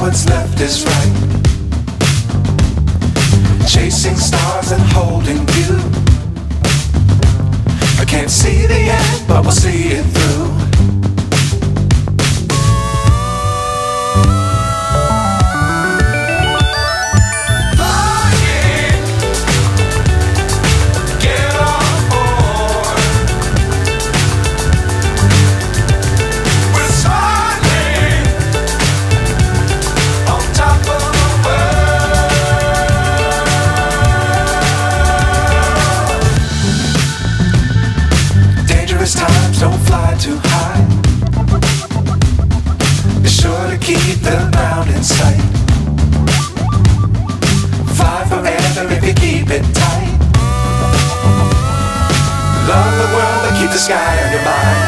what's left is right. Chasing stars and holding you. I can't see the end, but we'll see it through. Times don't fly too high. Be sure to keep the ground in sight. Fly forever if you keep it tight. Love the world but keep the sky on your mind.